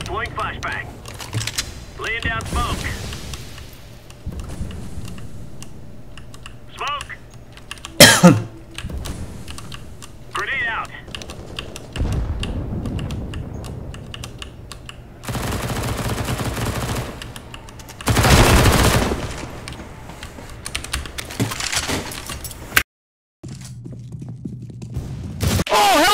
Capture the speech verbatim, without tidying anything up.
Deploying flashbang. Laying down smoke. Smoke! Grenade out. Oh,